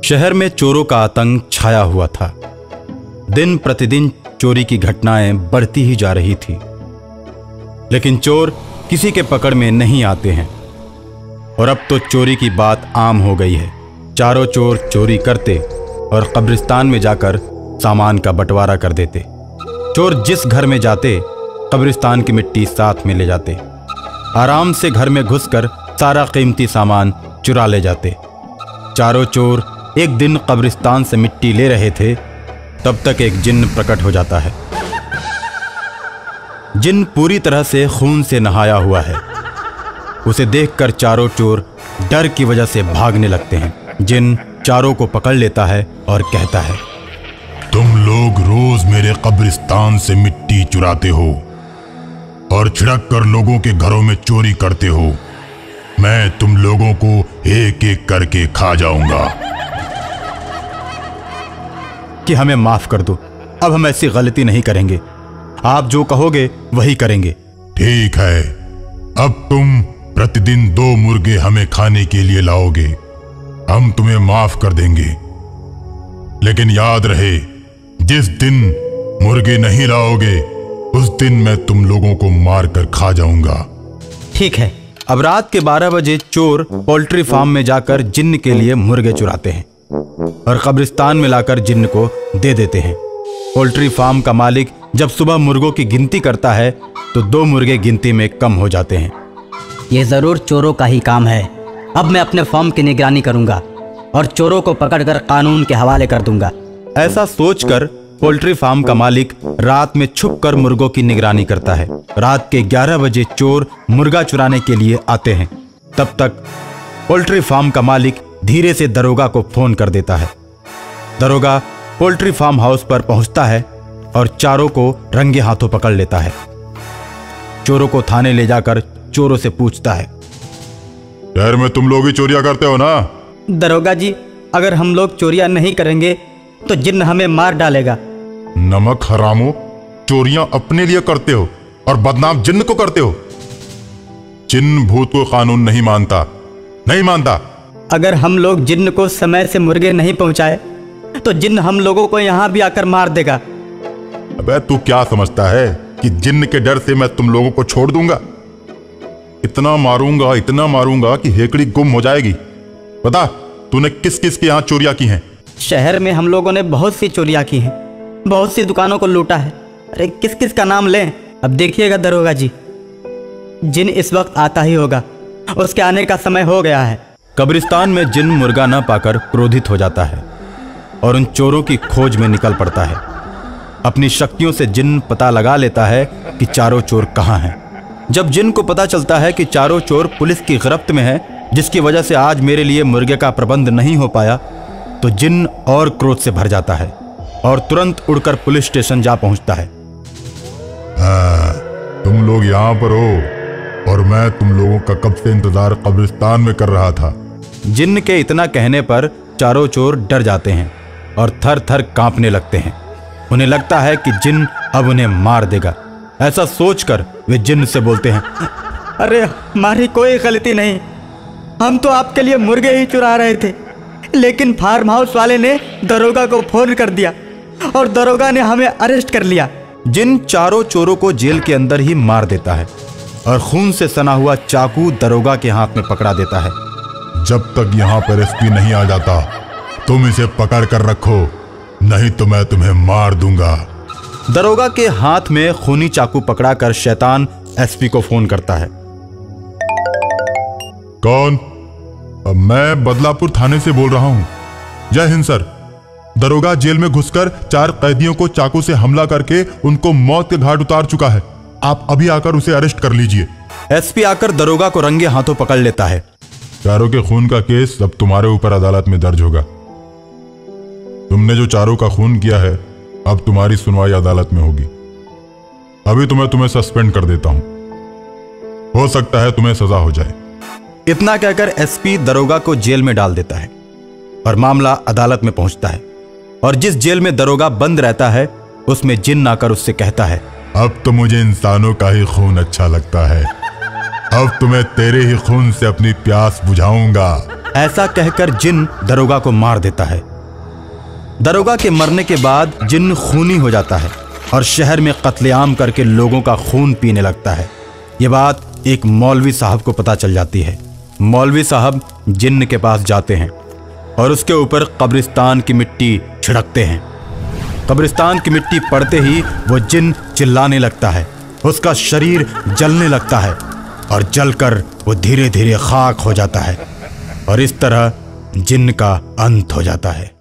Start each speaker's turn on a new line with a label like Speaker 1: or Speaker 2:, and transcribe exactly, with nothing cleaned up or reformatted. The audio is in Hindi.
Speaker 1: शहर में चोरों का आतंक छाया हुआ था। दिन प्रतिदिन चोरी की घटनाएं बढ़ती ही जा रही थी, लेकिन चोर किसी के पकड़ में नहीं आते हैं। और अब तो चोरी की बात आम हो गई है। चारों चोर चोरी करते और कब्रिस्तान में जाकर सामान का बंटवारा कर देते। चोर जिस घर में जाते कब्रिस्तान की मिट्टी साथ में ले जाते। आराम से घर में घुसकर सारा कीमती सामान चुरा ले जाते। चारों चोर एक दिन कब्रिस्तान से मिट्टी ले रहे थे, तब तक एक जिन्न प्रकट हो जाता है। जिन्न पूरी तरह से खून से नहाया हुआ है। उसे देखकर चारों चोर डर की वजह से भागने लगते हैं। जिन्न चारों को पकड़ लेता है और कहता है,
Speaker 2: तुम लोग रोज मेरे कब्रिस्तान से मिट्टी चुराते हो और छिड़क कर लोगों के घरों में चोरी करते हो। मैं तुम लोगों को एक एक करके खा जाऊंगा।
Speaker 1: कि हमें माफ कर दो, अब हम ऐसी गलती नहीं करेंगे। आप जो कहोगे वही करेंगे।
Speaker 2: ठीक है, अब तुम प्रतिदिन दो मुर्गे हमें खाने के लिए लाओगे। हम तुम्हें माफ कर देंगे, लेकिन याद रहे, जिस दिन मुर्गे नहीं लाओगे उस दिन मैं तुम लोगों को मार कर खा जाऊंगा।
Speaker 1: ठीक है। अब रात के बारह बजे चोर पोल्ट्री फार्म में जाकर जिन्न के लिए मुर्गे चुराते हैं और कब्रिस्तान में लाकर जिन्न को दे देते हैं। पोल्ट्री फार्म का मालिक जब सुबह मुर्गों की गिनती करता है तो दो मुर्गे गिनती में कम हो जाते हैं।
Speaker 3: ये जरूर चोरों का ही काम है। अब मैं अपने फार्म की निगरानी करूंगा और चोरों को पकड़कर कानून के हवाले कर दूंगा।
Speaker 1: ऐसा सोचकर पोल्ट्री फार्म का मालिक रात में छुपकर मुर्गों की निगरानी करता है। रात के ग्यारह बजे चोर मुर्गा चुराने के लिए आते हैं। तब तक पोल्ट्री फार्म का मालिक धीरे से दरोगा को फोन कर देता है। दरोगा पोल्ट्री फार्म हाउस पर पहुंचता है और चारों को रंगे हाथों पकड़ लेता है। चोरों को थाने ले जाकर चोरों से पूछता है,
Speaker 2: शहर में तुम लोग ही चोरियां करते हो ना?
Speaker 3: दरोगा जी, अगर हम लोग चोरियां नहीं करेंगे तो जिन्न हमें मार डालेगा।
Speaker 2: नमक हरामो, चोरियां अपने लिए करते हो और बदनाम जिन्न को करते हो। जिन्न भूत को कानून नहीं मानता, नहीं मानता।
Speaker 3: अगर हम लोग जिन्न को समय से मुर्गे नहीं पहुंचाए तो जिन्न हम लोगों को यहाँ भी आकर मार देगा।
Speaker 2: अबे तू क्या समझता है कि जिन्न के डर से मैं तुम लोगों को छोड़ दूंगा? इतना मारूंगा, इतना मारूंगा कि हेकड़ी गुम हो जाएगी। बता, तूने किस किस के यहाँ चोरियां की हैं?
Speaker 3: शहर में हम लोगों ने बहुत सी चोरियां की हैं, बहुत सी दुकानों को लूटा है। अरे किस किस का नाम लें? अब देखिएगा दरोगा जी, जिन्न इस वक्त आता ही होगा। उसके आने का समय हो गया है।
Speaker 1: कब्रिस्तान में जिन्न मुर्गा न पाकर क्रोधित हो जाता है और उन चोरों की खोज में निकल पड़ता है। अपनी शक्तियों से जिन्न पता लगा लेता है कि चारों चोर कहाँ हैं। जब जिन्न को पता चलता है कि चारों चोर पुलिस की गिरफ्त में है, जिसकी वजह से आज मेरे लिए मुर्गे का प्रबंध नहीं हो पाया, तो जिन्न और क्रोध से भर जाता है और तुरंत उड़कर पुलिस स्टेशन जा पहुंचता है।
Speaker 2: हाँ, तुम लोग यहाँ पर हो और मैं तुम लोगों का कब से इंतजार कब्रिस्तान में कर रहा था।
Speaker 1: जिन्न के इतना कहने पर चारों चोर डर जाते हैं और थर थर कांपने लगते हैं। उन्हें लगता है कि जिन्न अब उन्हें मार देगा। ऐसा सोचकर वे जिन्न से बोलते हैं,
Speaker 3: अरे हमारी कोई गलती नहीं, हम तो आपके लिए मुर्गे ही चुरा रहे थे, लेकिन फार्म हाउस वाले ने दरोगा को फोन कर दिया और दरोगा ने हमें अरेस्ट कर लिया।
Speaker 1: जिन्न चारों चोरों को जेल के अंदर ही मार देता है और खून से सना हुआ चाकू दरोगा के हाथ में पकड़ा देता है।
Speaker 2: जब तक यहाँ पर एसपी नहीं आ जाता तुम इसे पकड़ कर रखो, नहीं तो मैं तुम्हें मार दूंगा।
Speaker 1: दरोगा के हाथ में खूनी चाकू पकड़ाकर शैतान एसपी को फोन करता है।
Speaker 2: कौन? मैं बदलापुर थाने से बोल रहा हूँ। जय हिंद सर। दरोगा जेल में घुसकर चार कैदियों को चाकू से हमला करके उनको मौत के घाट उतार चुका है। आप अभी आकर उसे अरेस्ट कर लीजिए।
Speaker 1: एसपी आकर दरोगा को रंगे हाथों पकड़ लेता है।
Speaker 2: चारों के खून का केस अब तुम्हारे ऊपर अदालत में दर्ज होगा। तुमने जो चारों का खून किया है अब तुम्हारी सुनवाई अदालत में होगी। अभी तुम्हें तुम्हें सस्पेंड कर देता हूं, हो सकता है तुम्हें सजा हो जाए।
Speaker 1: इतना कहकर एसपी दरोगा को जेल में डाल देता है और मामला अदालत में पहुंचता है। और जिस जेल में दरोगा बंद रहता है उसमें जिन्न आकर उससे कहता है,
Speaker 2: अब तो मुझे इंसानों का ही खून अच्छा लगता है। अब तुम्हें तेरे ही खून से अपनी प्यास बुझाऊंगा।
Speaker 1: ऐसा कहकर जिन दरोगा को मार देता है। दरोगा के मरने के बाद जिन खूनी हो जाता है और शहर में कत्लेआम करके लोगों का खून पीने लगता है। ये बात एक मौलवी साहब को पता चल जाती है। मौलवी साहब जिन्न के पास जाते हैं और उसके ऊपर कब्रिस्तान की मिट्टी छिड़कते हैं। कब्रिस्तान की मिट्टी पड़ते ही वो जिन चिल्लाने लगता है, उसका शरीर जलने लगता है और जलकर वो धीरे धीरे खाक हो जाता है और इस तरह जिन्न का अंत हो जाता है।